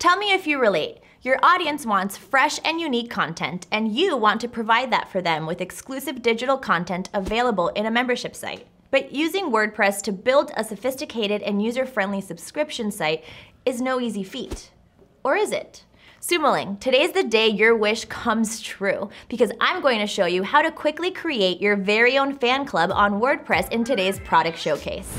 Tell me if you relate. Your audience wants fresh and unique content, and you want to provide that for them with exclusive digital content available in a membership site. But using WordPress to build a sophisticated and user-friendly subscription site is no easy feat. Or is it? Sumoling, today's the day your wish comes true, because I'm going to show you how to quickly create your very own fan club on WordPress in today's product showcase.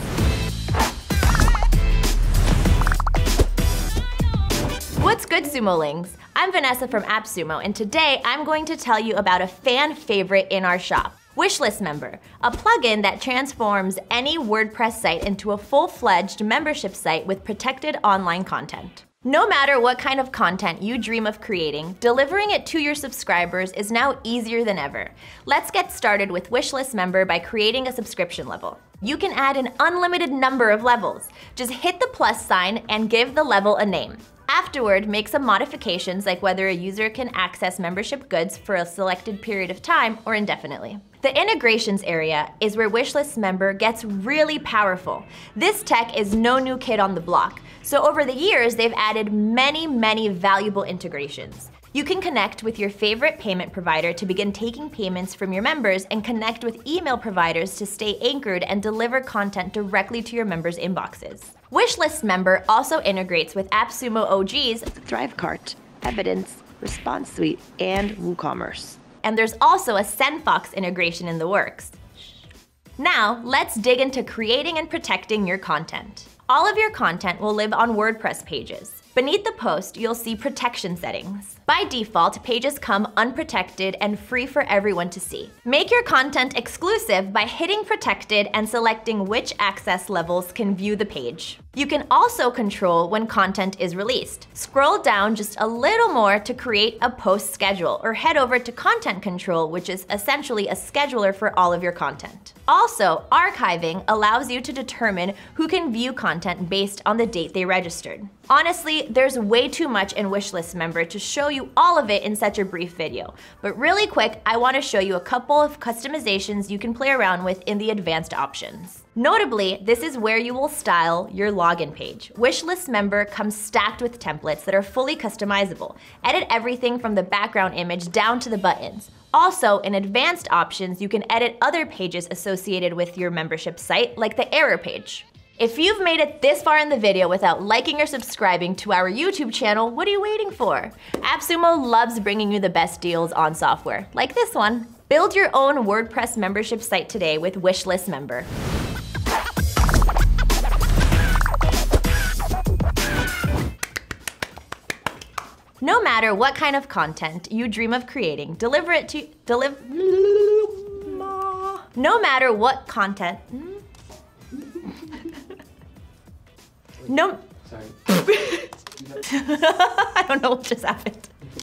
What's good, Sumolings? I'm Vanessa from AppSumo, and today I'm going to tell you about a fan favorite in our shop, Wishlist Member, a plugin that transforms any WordPress site into a full-fledged membership site with protected online content. No matter what kind of content you dream of creating, delivering it to your subscribers is now easier than ever. Let's get started with Wishlist Member by creating a subscription level. You can add an unlimited number of levels. Just hit the plus sign and give the level a name. Afterward, make some modifications like whether a user can access membership goods for a selected period of time or indefinitely. The integrations area is where Wishlist Member gets really powerful. This tech is no new kid on the block, so over the years they've added many valuable integrations. You can connect with your favorite payment provider to begin taking payments from your members and connect with email providers to stay anchored and deliver content directly to your members' inboxes. Wishlist Member also integrates with AppSumo OG's ThriveCart, Evidence, Response Suite, and WooCommerce. And there's also a SendFox integration in the works. Now, let's dig into creating and protecting your content. All of your content will live on WordPress pages. Beneath the post, you'll see protection settings. By default, pages come unprotected and free for everyone to see. Make your content exclusive by hitting protected and selecting which access levels can view the page. You can also control when content is released. Scroll down just a little more to create a post schedule, or head over to Content Control, which is essentially a scheduler for all of your content. Also, archiving allows you to determine who can view content based on the date they registered. Honestly, there's way too much in Wishlist Member to show you all of it in such a brief video. But really quick, I want to show you a couple of customizations you can play around with in the advanced options. Notably, this is where you will style your login page. Wishlist Member comes stacked with templates that are fully customizable. Edit everything from the background image down to the buttons. Also, in advanced options, you can edit other pages associated with your membership site, like the error page. If you've made it this far in the video without liking or subscribing to our YouTube channel, what are you waiting for? AppSumo loves bringing you the best deals on software, like this one. Build your own WordPress membership site today with Wishlist Member. No matter what kind of content you dream of creating, No matter what content. No. Sorry. I don't know what just happened.